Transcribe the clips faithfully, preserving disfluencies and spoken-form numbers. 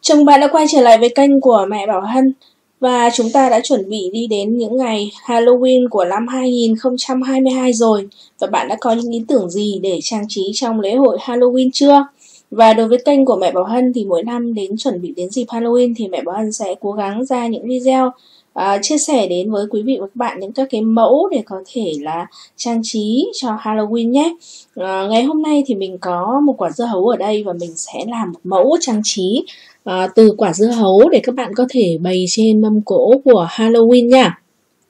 Chồng bạn đã quay trở lại với kênh của mẹ Bảo Hân và chúng ta đã chuẩn bị đi đến những ngày Halloween của năm hai nghìn không trăm hai mươi hai rồi. Và bạn đã có những ý tưởng gì để trang trí trong lễ hội Halloween chưa? Và đối với kênh của mẹ Bảo Hân thì mỗi năm đến chuẩn bị đến dịp Halloween thì mẹ Bảo Hân sẽ cố gắng ra những video uh, chia sẻ đến với quý vị và các bạn những các cái mẫu để có thể là trang trí cho Halloween nhé. Uh, ngày hôm nay thì mình có một quả dưa hấu ở đây và mình sẽ làm một mẫu trang trí À, từ quả dưa hấu để các bạn có thể bày trên mâm cỗ của Halloween nha.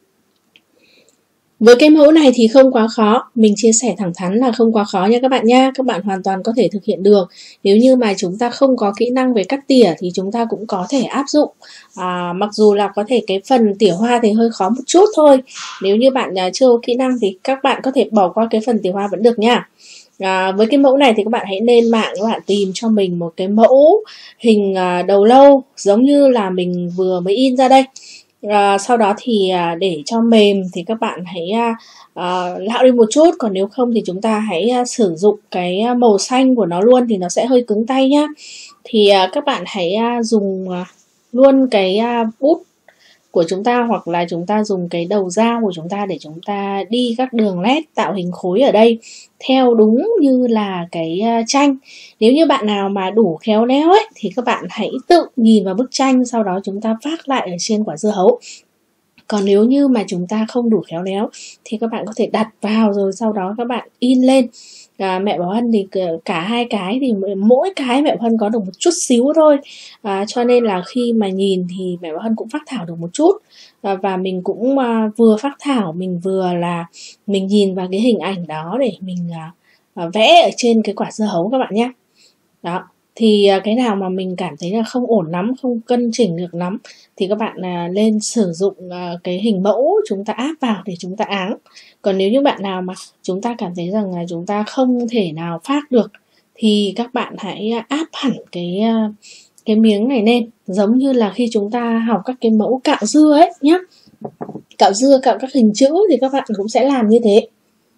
Với cái mẫu này thì không quá khó, mình chia sẻ thẳng thắn là không quá khó nha các bạn nha. Các bạn hoàn toàn có thể thực hiện được. Nếu như mà chúng ta không có kỹ năng về cắt tỉa thì chúng ta cũng có thể áp dụng. à, Mặc dù là có thể cái phần tỉa hoa thì hơi khó một chút thôi. Nếu như bạn chưa có kỹ năng thì các bạn có thể bỏ qua cái phần tỉa hoa vẫn được nha. À, với cái mẫu này thì các bạn hãy lên mạng, các bạn tìm cho mình một cái mẫu hình à, đầu lâu giống như là mình vừa mới in ra đây. À, sau đó thì à, để cho mềm thì các bạn hãy à, à, lạo đi một chút, còn nếu không thì chúng ta hãy à, sử dụng cái màu xanh của nó luôn thì nó sẽ hơi cứng tay nhá. Thì à, các bạn hãy à, dùng à, luôn cái à, bút của chúng ta, hoặc là chúng ta dùng cái đầu dao của chúng ta để chúng ta đi các đường nét tạo hình khối ở đây theo đúng như là cái tranh. Nếu như bạn nào mà đủ khéo léo ấy thì các bạn hãy tự nhìn vào bức tranh, sau đó chúng ta phác lại ở trên quả dưa hấu. Còn nếu như mà chúng ta không đủ khéo léo thì các bạn có thể đặt vào rồi sau đó các bạn in lên. À, mẹ Bảo Hân thì cả hai cái thì mỗi cái mẹ Bảo Hân có được một chút xíu thôi, à, cho nên là khi mà nhìn thì mẹ Bảo Hân cũng phác thảo được một chút, à, và mình cũng à, vừa phác thảo mình vừa là mình nhìn vào cái hình ảnh đó để mình à, à, vẽ ở trên cái quả dưa hấu các bạn nhé. Đó, thì cái nào mà mình cảm thấy là không ổn lắm, không cân chỉnh được lắm thì các bạn à, lên sử dụng à, cái hình mẫu chúng ta áp vào để chúng ta áng. Còn nếu như bạn nào mà chúng ta cảm thấy rằng là chúng ta không thể nào phác được thì các bạn hãy áp hẳn cái cái miếng này lên, giống như là khi chúng ta học các cái mẫu cạo dưa ấy nhé. Cạo dưa, cạo các hình chữ thì các bạn cũng sẽ làm như thế,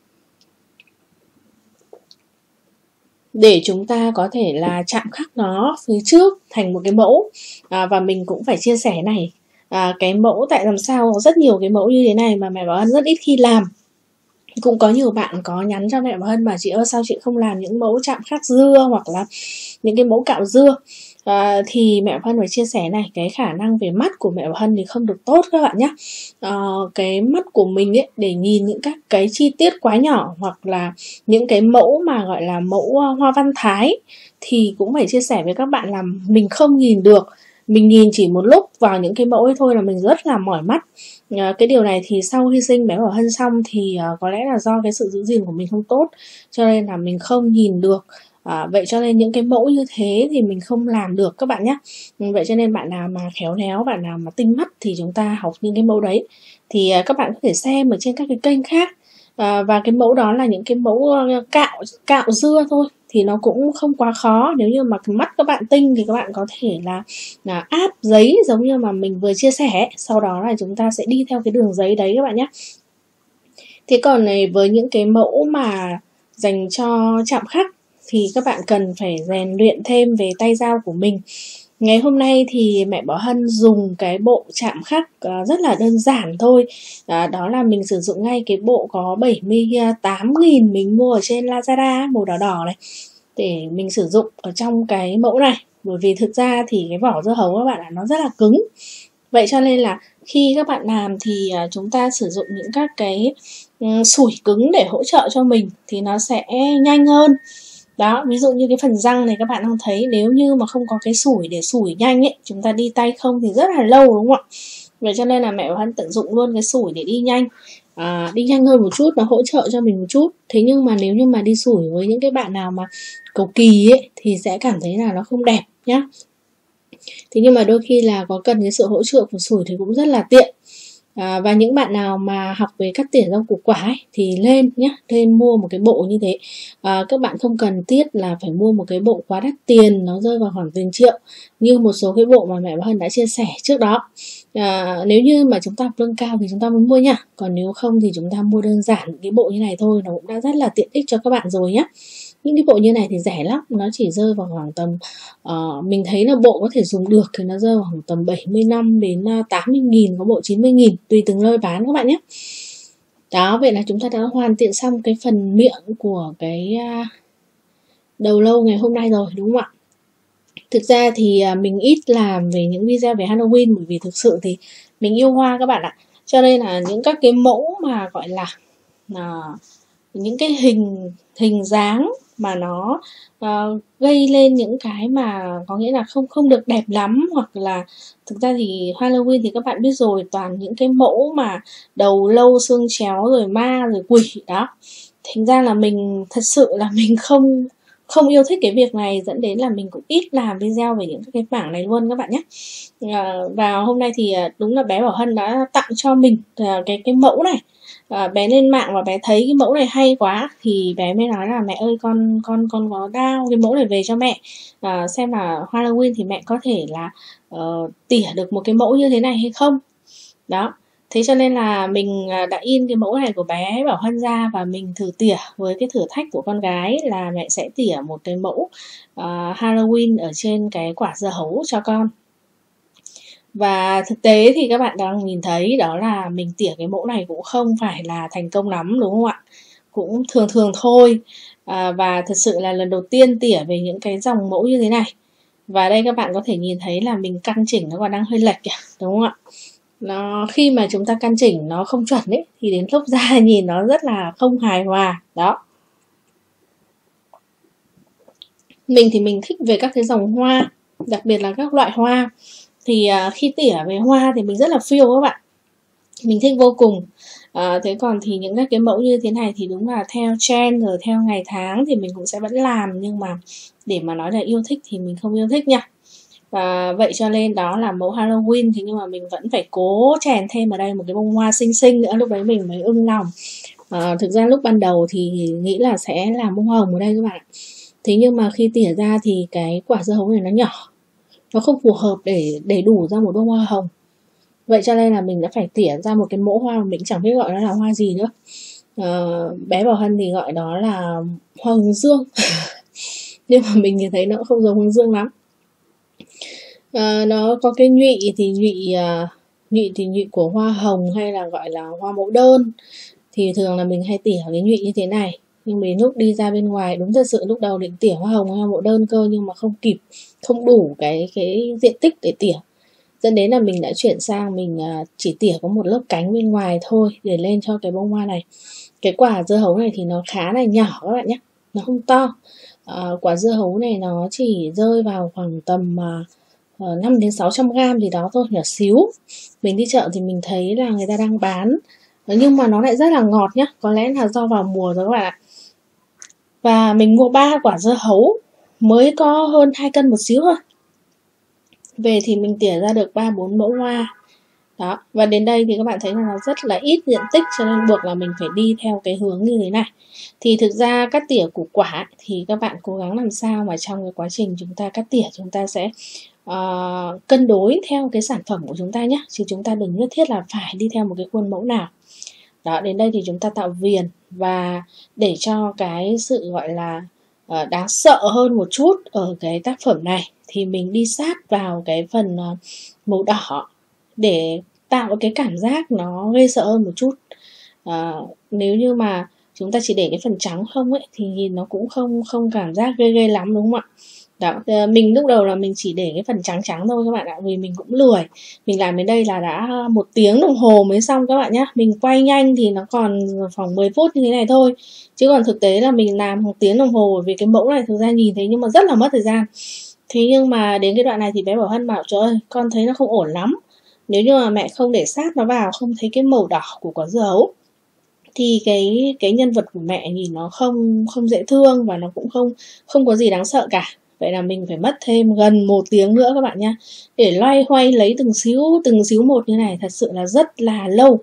để chúng ta có thể là chạm khắc nó phía trước thành một cái mẫu. À, và mình cũng phải chia sẻ này, à, cái mẫu tại làm sao có rất nhiều cái mẫu như thế này mà mẹ Bảo Hân rất ít khi làm. Cũng có nhiều bạn có nhắn cho mẹ Bảo Hân mà chị ơi sao chị không làm những mẫu chạm khắc dưa hoặc là những cái mẫu cạo dưa. À, thì mẹ Bảo Hân phải chia sẻ này, cái khả năng về mắt của mẹ Bảo Hân thì không được tốt các bạn nhé. À, cái mắt của mình ấy để nhìn những các cái chi tiết quá nhỏ hoặc là những cái mẫu mà gọi là mẫu hoa văn thái thì cũng phải chia sẻ với các bạn là mình không nhìn được. Mình nhìn chỉ một lúc vào những cái mẫu ấy thôi là mình rất là mỏi mắt. À, cái điều này thì sau hy sinh bé Bảo Hân xong thì uh, có lẽ là do cái sự giữ gìn của mình không tốt cho nên là mình không nhìn được. À, vậy cho nên những cái mẫu như thế thì mình không làm được các bạn nhé. Vậy cho nên bạn nào mà khéo léo, bạn nào mà tinh mắt thì chúng ta học những cái mẫu đấy thì uh, các bạn có thể xem ở trên các cái kênh khác. À, và cái mẫu đó là những cái mẫu uh, cạo cạo dưa thôi thì nó cũng không quá khó. Nếu như mà mắt các bạn tinh thì các bạn có thể là, là áp giấy giống như mà mình vừa chia sẻ, sau đó là chúng ta sẽ đi theo cái đường giấy đấy các bạn nhé. Thế còn này, với những cái mẫu mà dành cho chạm khắc thì các bạn cần phải rèn luyện thêm về tay dao của mình. Ngày hôm nay thì mẹ Bảo Hân dùng cái bộ chạm khắc rất là đơn giản thôi, à, đó là mình sử dụng ngay cái bộ có bảy mươi tám nghìn mình mua ở trên Lazada, màu đỏ đỏ này, để mình sử dụng ở trong cái mẫu này. Bởi vì thực ra thì cái vỏ dưa hấu các bạn ạ, nó rất là cứng. Vậy cho nên là khi các bạn làm thì chúng ta sử dụng những các cái sủi cứng để hỗ trợ cho mình thì nó sẽ nhanh hơn. Đó, ví dụ như cái phần răng này các bạn không thấy, nếu như mà không có cái sủi để sủi nhanh ấy, chúng ta đi tay không thì rất là lâu đúng không ạ? Vậy cho nên là mẹ Bảo Hân tận dụng luôn cái sủi để đi nhanh, à, đi nhanh hơn một chút, nó hỗ trợ cho mình một chút. Thế nhưng mà nếu như mà đi sủi với những cái bạn nào mà cầu kỳ ấy thì sẽ cảm thấy là nó không đẹp nhá. Thế nhưng mà đôi khi là có cần cái sự hỗ trợ của sủi thì cũng rất là tiện. À, và những bạn nào mà học về cắt tỉa rau củ quả ấy, thì lên nhé, lên mua một cái bộ như thế. À, các bạn không cần thiết là phải mua một cái bộ quá đắt tiền, nó rơi vào khoảng tiền triệu như một số cái bộ mà mẹ Bảo Hân đã chia sẻ trước đó. À, nếu như mà chúng ta học lương cao thì chúng ta mới mua nha, còn nếu không thì chúng ta mua đơn giản cái bộ như này thôi, nó cũng đã rất là tiện ích cho các bạn rồi nhé. Những cái bộ như này thì rẻ lắm, nó chỉ rơi vào khoảng tầm uh, mình thấy là bộ có thể dùng được thì nó rơi vào khoảng tầm bảy mươi lăm đến tám mươi nghìn, có bộ chín mươi nghìn, tùy từng nơi bán các bạn nhé. Đó, vậy là chúng ta đã hoàn thiện xong cái phần miệng của cái uh, đầu lâu ngày hôm nay rồi, đúng không ạ? Thực ra thì uh, mình ít làm về những video về Halloween, bởi vì thực sự thì mình yêu hoa các bạn ạ. Cho nên là những các cái mẫu mà gọi là uh, những cái hình hình dáng mà nó uh, gây lên những cái mà có nghĩa là không không được đẹp lắm, hoặc là thực ra thì Halloween thì các bạn biết rồi, toàn những cái mẫu mà đầu lâu xương chéo rồi ma rồi quỷ đó. Thành ra là mình thật sự là mình không không yêu thích cái việc này, dẫn đến là mình cũng ít làm video về những cái bảng này luôn các bạn nhé. À, và hôm nay thì đúng là bé Bảo Hân đã tặng cho mình à, cái cái mẫu này. À, bé lên mạng và bé thấy cái mẫu này hay quá thì bé mới nói là mẹ ơi, con con con có đao cái mẫu này về cho mẹ, à, xem là Halloween thì mẹ có thể là uh, tỉa được một cái mẫu như thế này hay không. Đó, thế cho nên là mình đã in cái mẫu này của bé Bảo Hân ra và mình thử tỉa với cái thử thách của con gái là mẹ sẽ tỉa một cái mẫu uh, Halloween ở trên cái quả dưa hấu cho con. Và thực tế thì các bạn đang nhìn thấy đó là mình tỉa cái mẫu này cũng không phải là thành công lắm, đúng không ạ? Cũng thường thường thôi. À, và thật sự là lần đầu tiên tỉa về những cái dòng mẫu như thế này. Và đây các bạn có thể nhìn thấy là mình căn chỉnh nó còn đang hơi lệch kìa, đúng không ạ? Nó khi mà chúng ta căn chỉnh nó không chuẩn ấy thì đến lúc ra nhìn nó rất là không hài hòa. Đó. Mình thì mình thích về các cái dòng hoa, đặc biệt là các loại hoa. Thì uh, khi tỉa về hoa thì mình rất là feel các bạn, mình thích vô cùng. À, thế còn thì những các cái mẫu như thế này thì đúng là theo trend rồi theo ngày tháng thì mình cũng sẽ vẫn làm, nhưng mà để mà nói là yêu thích thì mình không yêu thích nha. Và vậy cho nên đó là mẫu Halloween, thì nhưng mà mình vẫn phải cố chèn thêm ở đây một cái bông hoa xinh xinh nữa, lúc đấy mình mới ưng lòng. À, thực ra lúc ban đầu thì nghĩ là sẽ làm bông hồng ở đây các bạn, thế nhưng mà khi tỉa ra thì cái quả dưa hấu này nó nhỏ, nó không phù hợp để để đủ ra một bông hoa hồng. Vậy cho nên là mình đã phải tỉa ra một cái mẫu hoa mà mình chẳng biết gọi nó là hoa gì nữa. À, bé Bảo Hân thì gọi đó là hoa hướng dương. Nhưng mà mình thì thấy nó không giống hướng dương lắm. À, nó có cái nhụy thì nhụy uh, nhụy thì nhụy của hoa hồng hay là gọi là hoa mẫu đơn, thì thường là mình hay tỉa cái nhụy như thế này. Nhưng đến lúc đi ra bên ngoài, đúng thật sự lúc đầu định tỉa hoa hồng hay hoa mẫu đơn cơ, nhưng mà không kịp, không đủ cái cái diện tích để tỉa, dẫn đến là mình đã chuyển sang mình uh, chỉ tỉa có một lớp cánh bên ngoài thôi để lên cho cái bông hoa này. Cái quả dưa hấu này thì nó khá là nhỏ các bạn nhé, nó không to. Uh, quả dưa hấu này nó chỉ rơi vào khoảng tầm uh, năm đến sáu trăm gram gì đó thôi, nhỏ xíu. Mình đi chợ thì mình thấy là người ta đang bán, nhưng mà nó lại rất là ngọt nhá, có lẽ là do vào mùa rồi các bạn ạ. Và mình mua ba quả dưa hấu mới có hơn hai cân một xíu thôi. Về thì mình tỉa ra được ba bốn mẫu hoa. Đó, và đến đây thì các bạn thấy là nó rất là ít diện tích, cho nên buộc là mình phải đi theo cái hướng như thế này. Thì thực ra cắt tỉa củ quả thì các bạn cố gắng làm sao mà trong cái quá trình chúng ta cắt tỉa chúng ta sẽ uh, cân đối theo cái sản phẩm của chúng ta nhé, chứ chúng ta đừng nhất thiết là phải đi theo một cái khuôn mẫu nào. Đó, đến đây thì chúng ta tạo viền, và để cho cái sự gọi là uh, đáng sợ hơn một chút ở cái tác phẩm này thì mình đi sát vào cái phần uh, màu đỏ để tạo cái cảm giác nó ghê sợ hơn một chút. À, nếu như mà chúng ta chỉ để cái phần trắng không ấy thì nhìn nó cũng không không cảm giác ghê ghê lắm, đúng không ạ? Đó, mình lúc đầu là mình chỉ để cái phần trắng trắng thôi các bạn ạ, vì mình cũng lười. Mình làm đến đây là đã một tiếng đồng hồ mới xong các bạn nhé. Mình quay nhanh thì nó còn khoảng mười phút như thế này thôi, chứ còn thực tế là mình làm một tiếng đồng hồ, vì cái mẫu này thực ra nhìn thấy nhưng mà rất là mất thời gian. Thế nhưng mà đến cái đoạn này thì bé Bảo Hân bảo trời ơi, con thấy nó không ổn lắm, nếu như mà mẹ không để sát nó vào, không thấy cái màu đỏ của quả dưa hấu thì cái cái nhân vật của mẹ nhìn nó không không dễ thương, và nó cũng không không có gì đáng sợ cả. Vậy là mình phải mất thêm gần một tiếng nữa các bạn nhé, để loay hoay lấy từng xíu từng xíu một như này, thật sự là rất là lâu.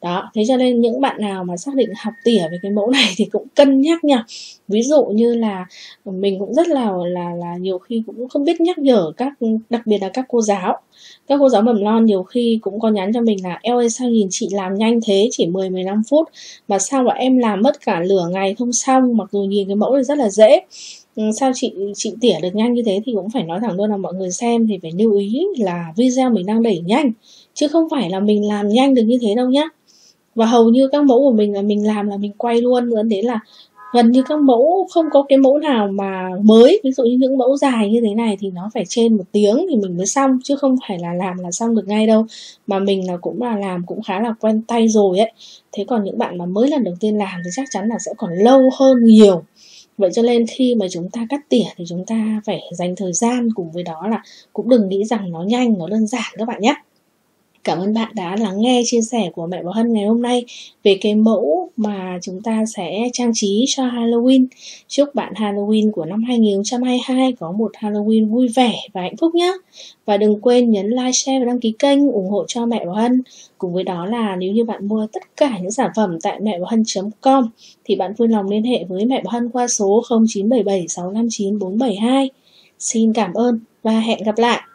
Đó, thế cho nên những bạn nào mà xác định học tỉa về cái mẫu này thì cũng cân nhắc nha. Ví dụ như là mình cũng rất là là là nhiều khi cũng không biết nhắc nhở các đặc biệt là các cô giáo. Các cô giáo mầm non nhiều khi cũng có nhắn cho mình là "Eo ơi, sao nhìn chị làm nhanh thế, chỉ mười mười lăm phút mà sao mà em làm mất cả nửa ngày không xong, mặc dù nhìn cái mẫu này rất là dễ. Ừm, sao chị chị tỉa được nhanh như thế?" Thì cũng phải nói thẳng luôn là mọi người xem thì phải lưu ý là video mình đang đẩy nhanh, chứ không phải là mình làm nhanh được như thế đâu nhá. Và hầu như các mẫu của mình là mình làm là mình quay luôn, dẫn đến là gần như các mẫu không có cái mẫu nào mà mới. Ví dụ như những mẫu dài như thế này thì nó phải trên một tiếng thì mình mới xong, chứ không phải là làm là xong được ngay đâu. Mà mình là cũng là làm cũng khá là quen tay rồi ấy. Thế còn những bạn mà mới lần đầu tiên làm thì chắc chắn là sẽ còn lâu hơn nhiều. Vậy cho nên khi mà chúng ta cắt tỉa thì chúng ta phải dành thời gian, cùng với đó là cũng đừng nghĩ rằng nó nhanh, nó đơn giản các bạn nhé. Cảm ơn bạn đã lắng nghe chia sẻ của mẹ Bảo Hân ngày hôm nay về cái mẫu mà chúng ta sẽ trang trí cho Halloween. Chúc bạn Halloween của năm hai nghìn không trăm hai mươi hai có một Halloween vui vẻ và hạnh phúc nhé. Và đừng quên nhấn like, share và đăng ký kênh ủng hộ cho mẹ Bảo Hân. Cùng với đó là nếu như bạn mua tất cả những sản phẩm tại mẹ bảo hân chấm com thì bạn vui lòng liên hệ với mẹ Bảo Hân qua số không chín bảy bảy sáu năm chín bốn bảy hai. Xin cảm ơn và hẹn gặp lại.